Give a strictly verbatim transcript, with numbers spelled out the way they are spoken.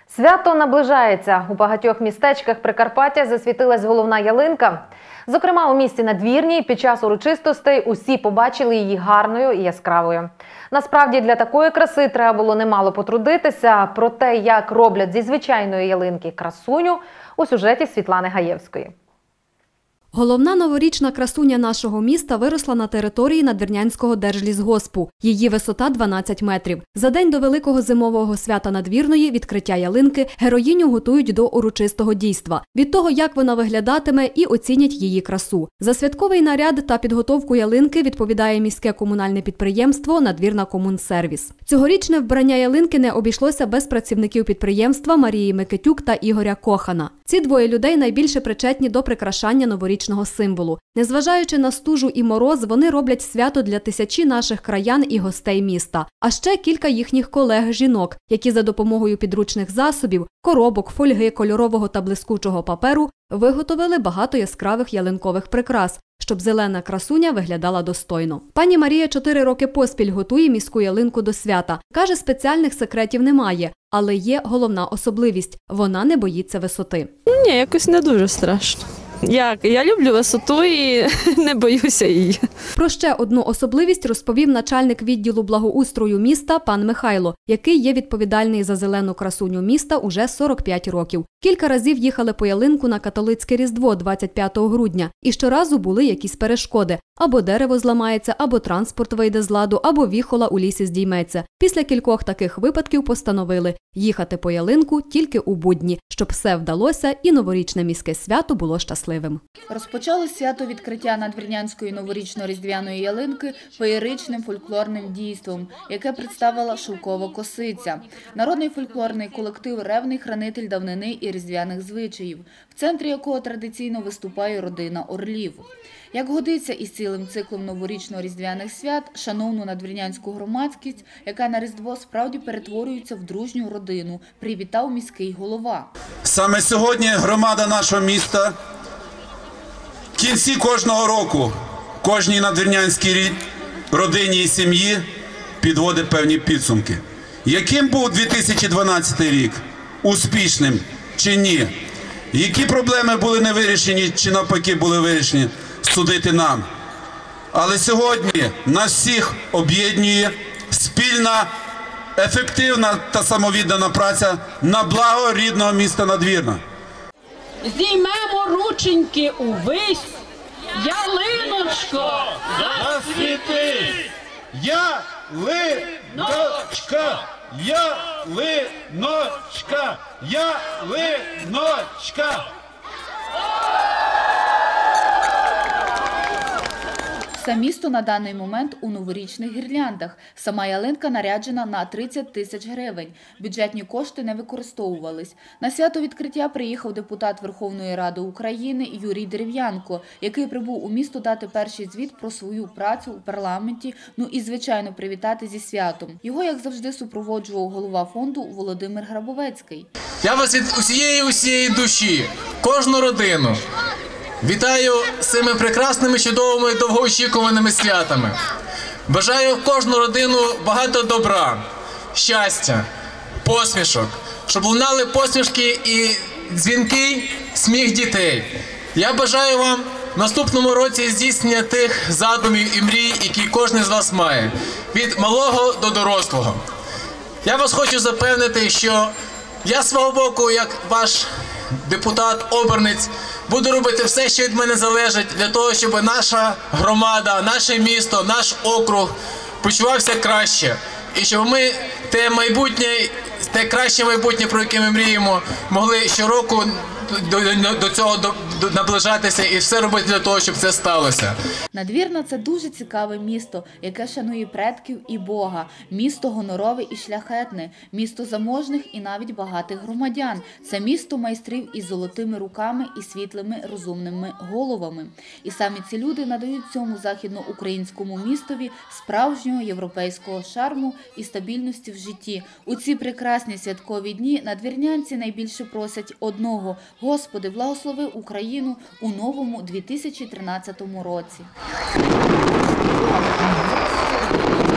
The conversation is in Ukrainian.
Свято наближається. У багатьох містечках Прикарпаття засвітилась головна ялинка. Зокрема, у місті Надвірній під час урочистостей усі побачили її гарною і яскравою. Насправді, для такої краси треба було немало потрудитися. Про те, як роблять зі звичайної ялинки красуню, у сюжеті Світлани Гаєвської. Головна новорічна красуня нашого міста виросла на території Надвірнянського держлісгоспу. Її висота дванадцять метрів. За день до великого зимового свята Надвірної, відкриття ялинки, героїню готують до урочистого дійства. Від того, як вона виглядатиме, і оцінять її красу. За святковий наряд та підготовку ялинки відповідає міське комунальне підприємство «Надвірнакомунсервіс». Цьогорічне вбрання ялинки не обійшлося без працівників підприємства Марії Микитюк та Ігоря Кохана. Ці двоє людей найбільше причетні до прикрашання новорічного символу. Незважаючи на стужу і мороз, вони роблять свято для тисячі наших краян і гостей міста. А ще кілька їхніх колег-жінок, які за допомогою підручних засобів, коробок, фольги, кольорового та блискучого паперу виготовили багато яскравих ялинкових прикрас, щоб зелена красуня виглядала достойно. Пані Марія чотири роки поспіль готує міську ялинку до свята. Каже, спеціальних секретів немає, але є головна особливість – вона не боїться висоти. Ні, якось не дуже страшно. Як? Я люблю висоту і не боюся її. Про ще одну особливість розповів начальник відділу благоустрою міста пан Михайло, який є відповідальний за зелену красуню міста уже сорок п'ять років. Кілька разів їхали по ялинку на католицьке Різдво двадцять п'ятого грудня. І щоразу були якісь перешкоди. Або дерево зламається, або транспорт вийде з ладу, або віхола у лісі здійметься. Після кількох таких випадків постановили їхати по ялинку тільки у будні, щоб все вдалося і новорічне міське свято було щасливим. Розпочали свято відкриття Надвірнянської новорічно-різдвяної ялинки феєричним фольклорним дійством, яке представила «Шовкова косиця». Народний фольклорний колектив «Ревний хранитель давнини і різдвяних звичаїв», в центрі якого традиційно виступає родина Орлів. Як годиться із цілим циклом новорічно-різдвяних свят, шановну надвірнянську громадськість, яка на Різдво справді перетворюється в дружню родину, привітав міський голова. Саме сьогодні громада нашого міста в кінці кожного року, кожній надвірнянській родині і сім'ї підводить певні підсумки. Яким був дві тисячі дванадцятий рік? Успішним чи ні? Які проблеми були не вирішені чи навпаки були вирішені? Судити нам. Але сьогодні нас всіх об'єднує спільна, ефективна та самовіддана праця на благо рідного міста Надвірна. Зіймемо рученьки увесь, ялиночко, засвіти! Ялиночка, ялиночка, ялиночка. Все місто на даний момент у новорічних гірляндах. Сама ялинка наряджена на тридцять тисяч гривень. Бюджетні кошти не використовувались. На свято відкриття приїхав депутат Верховної Ради України Юрій Дерев'янко, який прибув у місто дати перший звіт про свою працю у парламенті, ну і, звичайно, привітати зі святом. Його, як завжди, супроводжував голова фонду Володимир Грабовецький. Я вас від усієї усієї душі, кожну родину вітаю з цими прекрасними, чудовими, довгоочікуваними святами. Бажаю в кожну родину багато добра, щастя, посмішок, щоб лунали посмішки і дзвінкий сміх дітей. Я бажаю вам в наступному році здійснення тих задумів і мрій, які кожен з вас має, від малого до дорослого. Я вас хочу запевнити, що я з свого боку, як ваш депутат-обранець, буду робити все, що від мене залежить, для того, щоб наша громада, наше місто, наш округ почувався краще. І щоб ми те майбутнє, те краще майбутнє, про яке ми мріємо, могли щороку до, до, до цього до, до, наближатися і все робити для того, щоб це сталося. Надвірна – це дуже цікаве місто, яке шанує предків і Бога. Місто гонорове і шляхетне, місто заможних і навіть багатих громадян. Це місто майстрів із золотими руками і світлими розумними головами. І самі ці люди надають цьому західноукраїнському містові справжнього європейського шарму і стабільності в житті. У ці прекрасні святкові дні надвірнянці найбільше просять одного – Господи, благослови Україну у новому дві тисячі тринадцятому році.